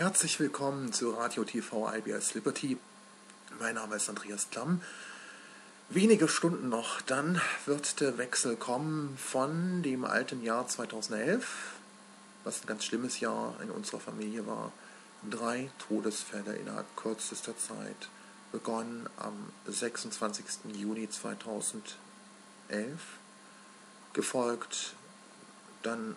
Herzlich willkommen zu Radio TV IBS Liberty. Mein Name ist Andreas Klamm. Wenige Stunden noch, dann wird der Wechsel kommen von dem alten Jahr 2011, was ein ganz schlimmes Jahr in unserer Familie war. 3 Todesfälle innerhalb kürzester Zeit, begonnen am 26. Juni 2011, gefolgt dann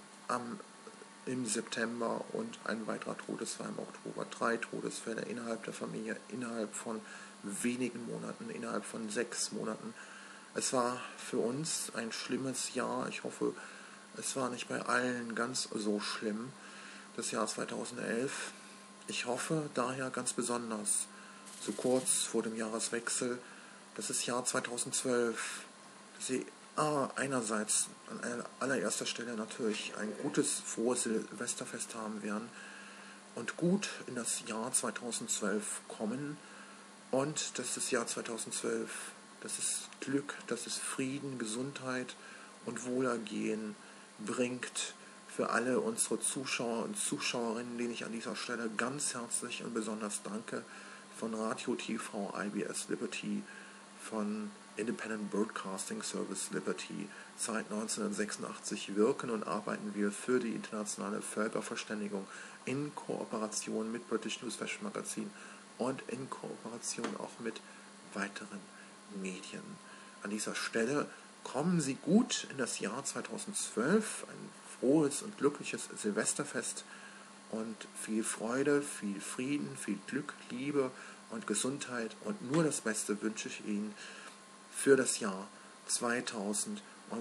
im September und ein weiterer Todesfall im Oktober. 3 Todesfälle innerhalb der Familie, innerhalb von wenigen Monaten, innerhalb von 6 Monaten. Es war für uns ein schlimmes Jahr. Ich hoffe, es war nicht bei allen ganz so schlimm, das Jahr 2011. Ich hoffe daher ganz besonders, so kurz vor dem Jahreswechsel, dass das Jahr 2012, dass Sie einerseits an allererster Stelle natürlich ein gutes, frohes Silvesterfest haben werden und gut in das Jahr 2012 kommen und dass das Jahr 2012, dass es Glück, dass es Frieden, Gesundheit und Wohlergehen bringt für alle unsere Zuschauer und Zuschauerinnen, denen ich an dieser Stelle ganz herzlich und besonders danke, von Radio TV IBS Liberty, von Independent Broadcasting Service Liberty. Seit 1986 wirken und arbeiten wir für die internationale Völkerverständigung in Kooperation mit British News Fashion Magazine und in Kooperation auch mit weiteren Medien. An dieser Stelle kommen Sie gut in das Jahr 2012, ein frohes und glückliches Silvesterfest und viel Freude, viel Frieden, viel Glück, Liebe und Gesundheit und nur das Beste wünsche ich Ihnen für das Jahr 2012.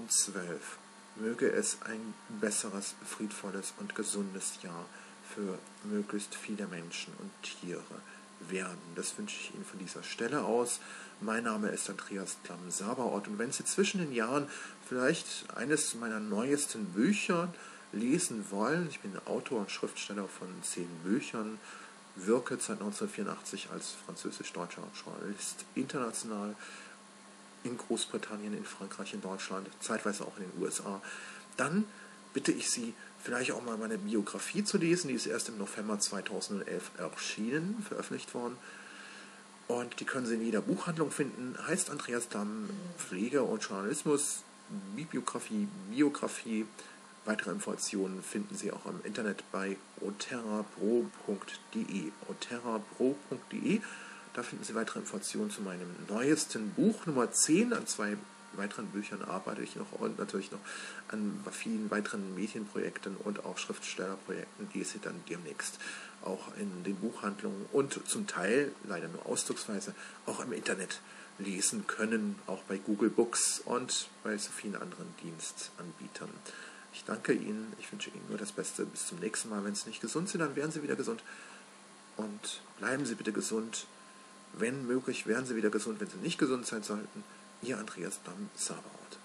Möge es ein besseres, friedvolles und gesundes Jahr für möglichst viele Menschen und Tiere werden. Das wünsche ich Ihnen von dieser Stelle aus. Mein Name ist Andreas Klamm-Saberort und wenn Sie zwischen den Jahren vielleicht eines meiner neuesten Bücher lesen wollen, ich bin Autor und Schriftsteller von 10 Büchern, wirke seit 1984 als französisch-deutscher Journalist international in Großbritannien, in Frankreich, in Deutschland, zeitweise auch in den USA, dann bitte ich Sie, vielleicht auch mal meine Biografie zu lesen. Die ist erst im November 2011 erschienen, veröffentlicht worden. Und die können Sie in jeder Buchhandlung finden. Heißt Andreas Klamm, Pflege und Journalismus, Bibliografie, Biografie. Weitere Informationen finden Sie auch im Internet bei oterrapro.de. oterrapro.de. Da finden Sie weitere Informationen zu meinem neuesten Buch, Nummer 10. An 2 weiteren Büchern arbeite ich noch und natürlich noch an vielen weiteren Medienprojekten und auch Schriftstellerprojekten, die Sie dann demnächst auch in den Buchhandlungen und zum Teil, leider nur ausdrucksweise, auch im Internet lesen können, auch bei Google Books und bei so vielen anderen Dienstanbietern. Ich danke Ihnen, ich wünsche Ihnen nur das Beste. Bis zum nächsten Mal. Wenn Sie nicht gesund sind, dann werden Sie wieder gesund. Und bleiben Sie bitte gesund. Wenn möglich, werden Sie wieder gesund, wenn Sie nicht gesund sein sollten. Ihr Andreas Klamm-Saberort.